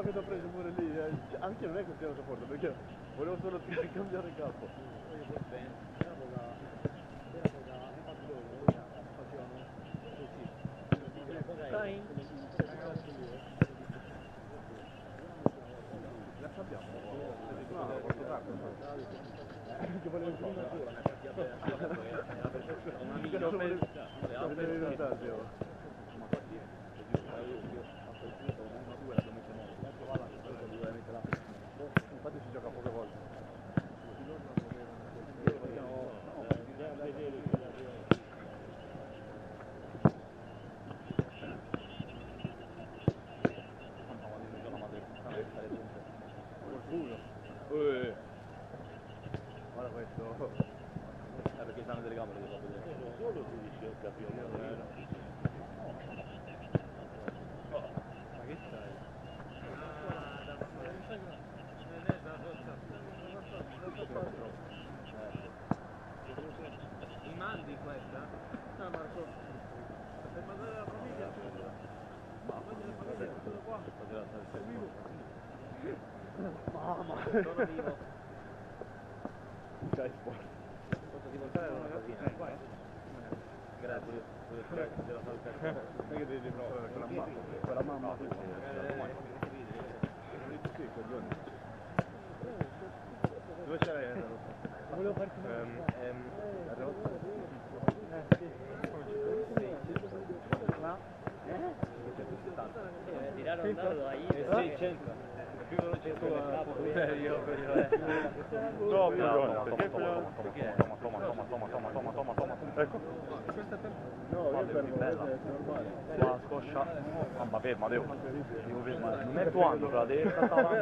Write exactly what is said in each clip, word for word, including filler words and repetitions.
che ti ho preso pure lì, eh, anche non è che sia forte, perché volevo solo cambiare il capo. Dai. La sappiamo? No, posso darlo. Che volevo fare? Infatti si gioca poche volte. Uh. Guarda questo. Eh, perché stanno delle camere che fa vedere. Solo tu dici ho capito. Oh, ma che stai? Mi mandi questa? No Marco. Per mandare la famiglia? Ma mandi la famiglia, sono qua. Mamma! Sono vivo. C'hai sport. Posso dimostrare una cosina? Eh, vai. Grazie. Della salvezza. Non è che devi provare quella mamma. Quella mamma. Sì, coglione. Dove c'è la rossa? Volevo farti una la rossa? Eh, sì. Là? Eh? Tirare un dado ahí. Eh, sì, c'entra. Più veloce tu per io, per io. No, più veloce. Perché toma, toma, toma, toma, toma, toma, toma, toma, toma. Ecco. No, io per bella. La scoscia. Mamma ferma, devo. Devo fermare. Non è tuo anno, frate.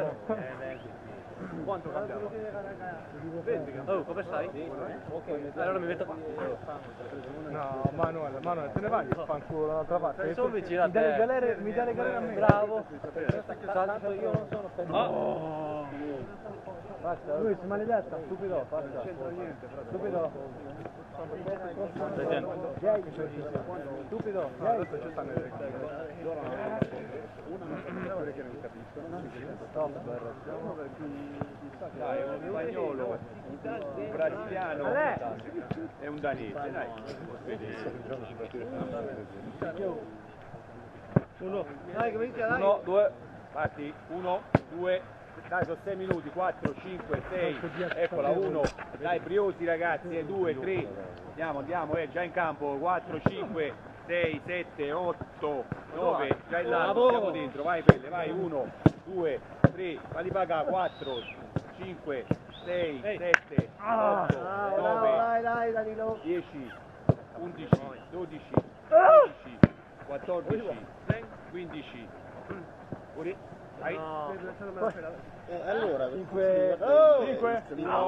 Quanto cambiamo? Oh, come stai? Allora mi metto qua. No, Manuel, Manuel, te ne vai? Fanculo dall'altra parte. Sono vicino a Mi dai le te. galere, mi dai le galere a me. Bravo. Tanto io non sono per Oh. Basta, lui si maledetta, stupido, basta. Non c'entra niente, stupido. Stupido, adesso ci stanno le una non capisco perché non capiscono. Dai, è un spagnolo, un brasiliano e un danese, dai. Uno. Dai, comincia, dai. Uno, due, parti, uno, due, dai, sono sei minuti, quattro, cinque, sei, eccola, uno, dai, briosi ragazzi, due, tre, andiamo, andiamo, eh, già in campo, quattro, cinque, sei, sette, otto, nove, già in là, siamo dentro, vai Pelle, vai, uno, due, tre, falli pagare, quattro, cinque, sei, sette, otto, nove, dieci, undici, dodici, tredici, quattordici, quindici, vai. Allora, cinque, cinque,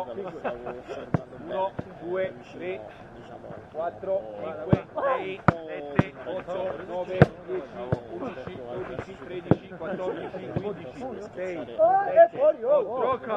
uno, due, tre, quattro, cinque, sei, sette, otto, nove, dieci, undici, dodici, tredici, quattordici, quindici, sei, sette, otto,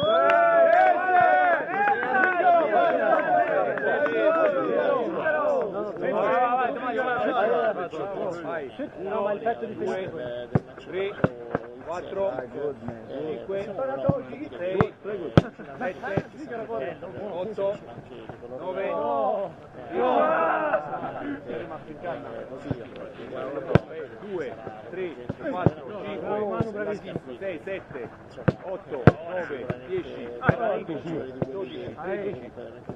uno, due, tre, quattro, cinque, sei, sette, otto, nove, due, tre, quattro, cinque, sei, sette, otto, nove, dieci, undici, dodici, tredici,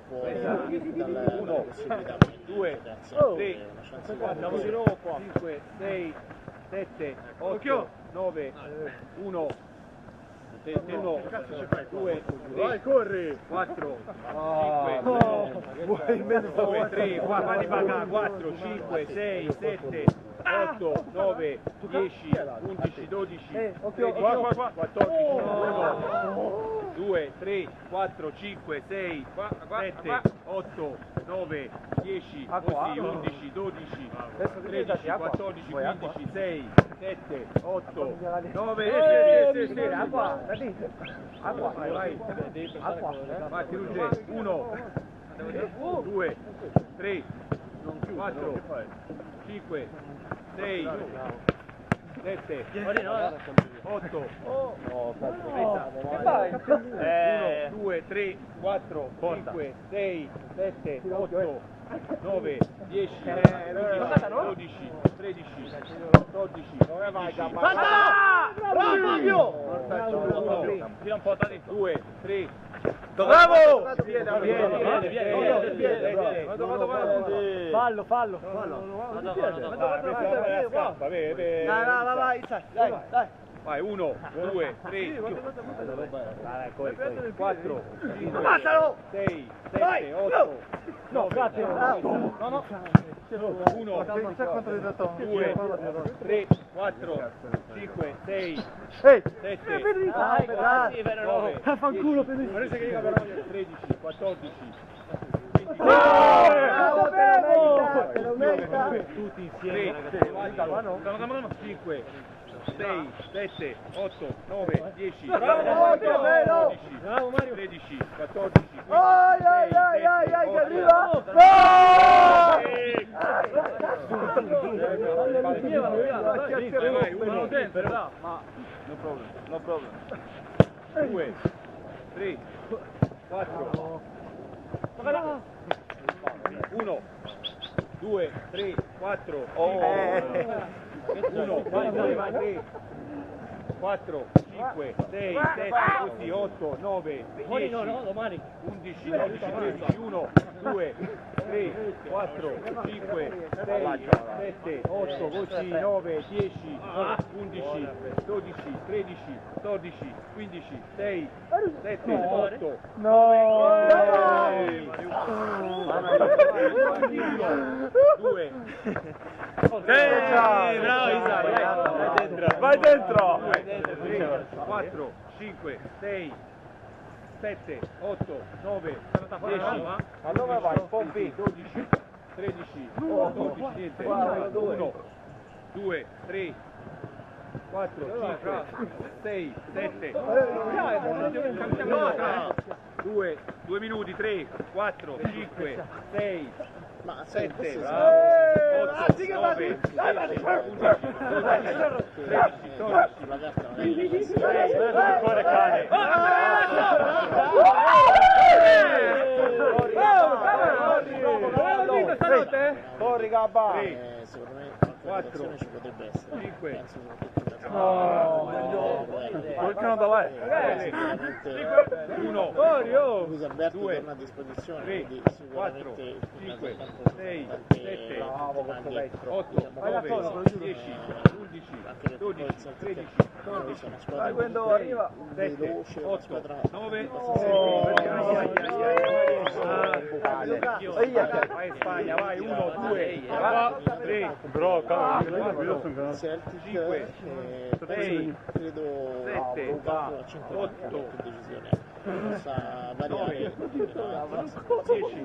uno, due, tre, quattro, cinque, sei, sette, otto, nove, uno, uno, due, vai, corri, quattro, cinque, due, tre, quattro, cinque, sei, sette, otto, nove, dieci, undici, dodici, tredici, quattordici, uno, due, tre, quattro, cinque, sei, sette, otto, nove, dieci, così, undici, dodici, tredici, quattordici, quindici, sei, sette, otto, nove, sì, sì, sì, acqua, acqua, vai, vai, acqua, vai, Ruggero, uno, due, tre, quattro, cinque, sei, sette, otto, uno, due, tre, quattro, cinque, sei, sette, otto, nove, dieci, dodici, tredici, quattordici, due, tre, bravo! Fallo, fallo. Vai, uno, due, tre, quattro, cinque, sei, sette, otto, nove, uno, due, tre, quattro, cinque, sei, sette, nove, tredici, quattordici, tutti insieme, cinque, sei, sette, otto, nove, dieci, dodici, tredici, quattordici, no problem. due, tre, quattro, uno, due, tre, quattro, uno, tre, quattro, cinque, sei, sette, tutti, otto, nove, dieci, undici, dodici, tredici, uno, due, tre, quattro, cinque, sei, sette, otto, così, nove, dieci, undici, dodici, tredici, quattordici, quindici, sei, sette, otto, due, bravo Isa, vai dentro! quattro, cinque, sei, sette, otto, nove, dieci, Ma dove vai? Pompi! dodici, tredici, quattordici, niente, uno, due, tre, quattro, cinque, sei, sette, due, due minuti, tre, quattro, cinque, sei, sette, otto, nove, dieci, undici, tredici, quattordici, Ancora cane! Corri Gabba! quattro, ci potrebbe essere. cinque, Qualcuno da lei? uno, Luis Alberto due, torna a disposizione, tre, quindi quattro, sicuramente cinque, sei, tante- sette, tante- otto, nove, diciamo, dieci, undici, anche per dodici, poi il tredici, Celtic è una squadra Dai, quando molto arriva. sette, veloce, una otto, squadra nove, vai in Spagna, vai, uno, due, tre, Celtic, cinque, eh, sei, credo sette, a cinque otto, per decisione possa variare dieci,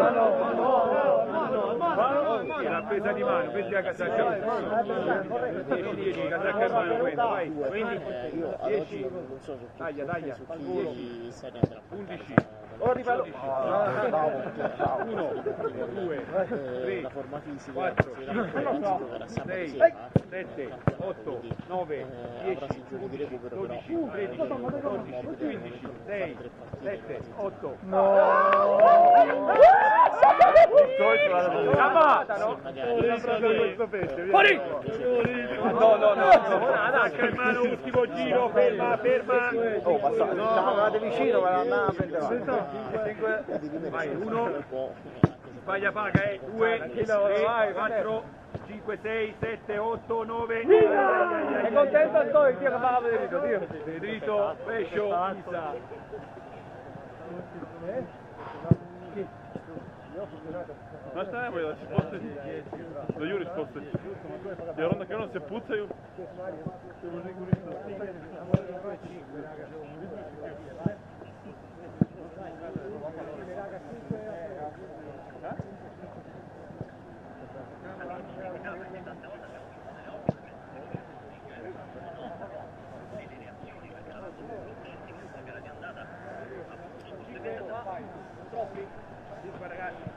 la presa di mano, prendi la casacca, dieci, dieci, casacca in mano, questa, vai, Eh, io ad oggi dieci, non so su chi, taglia, taglia, su chi se ne andrà a undici, portare. uno, due, Eh, tre, la forma fisica quattro, si recupera sempre sei, insieme, sette, otto, quindi, nove, eh, avrà dieci, sei giorni di recupero, però dodici, tredici, quattordici, quindici, sei, sette, otto, Fuori! No, no, no, casacca in mano, ultimo giro, ferma, ferma, oh, passate, andate vicino per andare a prendere. vai, uno, sbaglia paga, eh, due, tre, quattro, cinque, sei, sette, otto, nove, È contento il tuo, Dio che fa la dritto, Dio. dritto, pescio, Znaš šta je najbolje, da si posljednji, da juriš posljednji. Jer onda kad ono se pucaju, ne može niko ništa da stigne. troppi, ragazzi.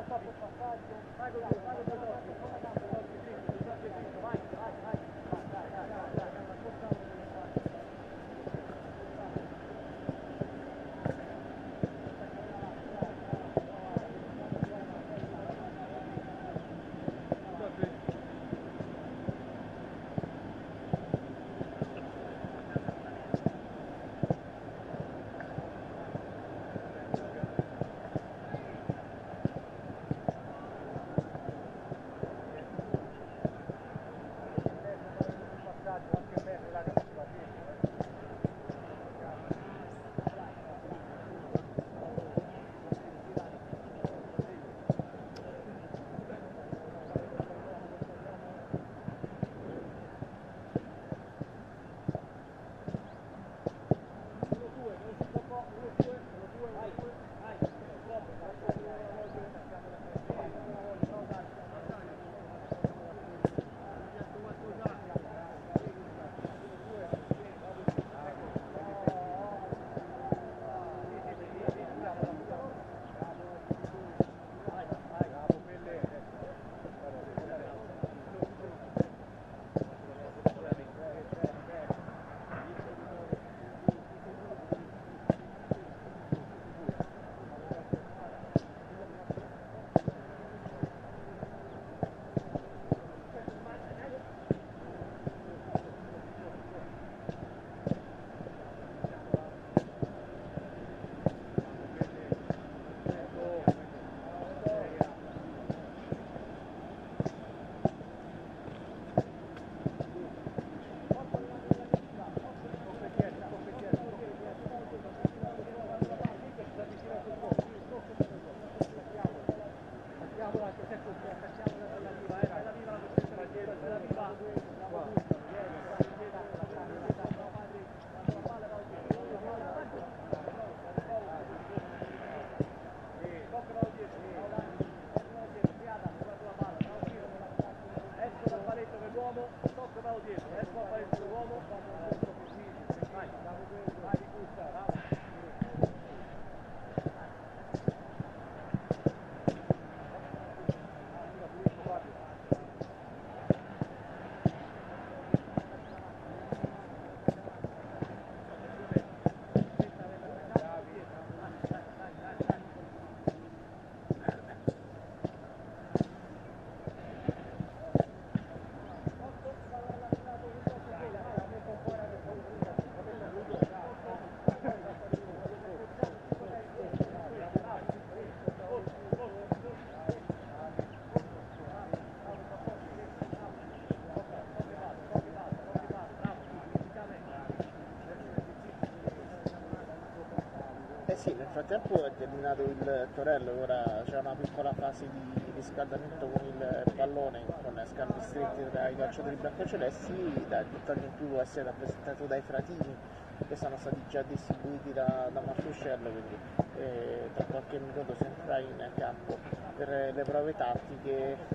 Eh sì, nel frattempo è terminato il torello, ora c'è una piccola fase di riscaldamento con il pallone, con scambi stretti tra i calciatori biancocelesti. Dai, tutto il ventuno è stato rappresentato dai fratini che sono stati già distribuiti da, da Martuscello, quindi eh, tra qualche minuto si entrerà in campo per le prove tattiche. Eh,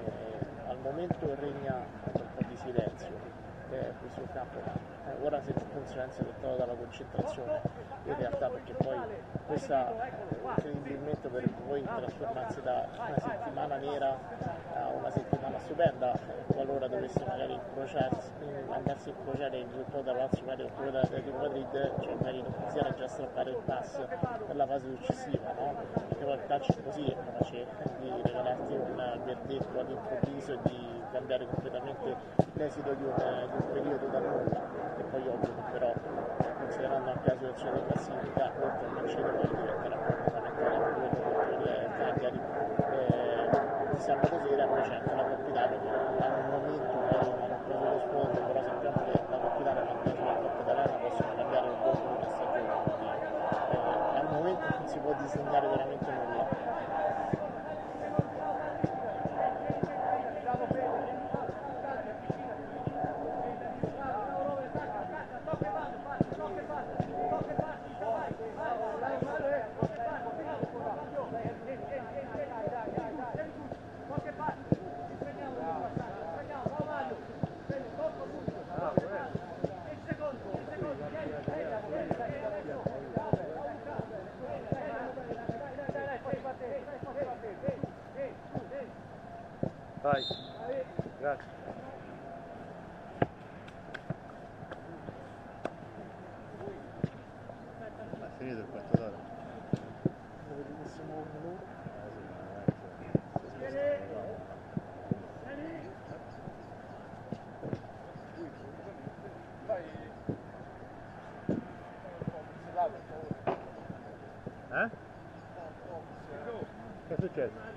al momento regna un po' di silenzio eh, qui sul campo, ma eh, ora sento un silenzio dettato dalla concentrazione in realtà, perché poi questa incredibilmente per voi trasformarsi da una settimana nera a una settimana stupenda, eh, qualora dovesse magari incrociarsi, andarsi a incrociare il risultato della Lazio Mario oppure dell'Atletico Madrid, cioè magari non consigliare già strappare il pass per la fase successiva, no? Perché poi il calcio è così, è capace di regalarti un verdetto all'improvviso e di cambiare completamente l'esito di un, di un periodo da nulla. E poi ovvio che però, considerando anche la situazione di classifica, oltre al Manchester poi diventerà fondamentale quello contro il Cagliari eh, di sabato sera. Poi c'è anche la Coppa Italia che al momento magari non ha preso lo spunto, però sappiamo che la Coppa Italia e la Coppa Italiana possono cambiare un po' una stagione, quindi eh, al momento non si può disegnare veramente nulla. Qualche Vai. Grazie. Ma è finito il quarto d'ora? Eh? Che è successo?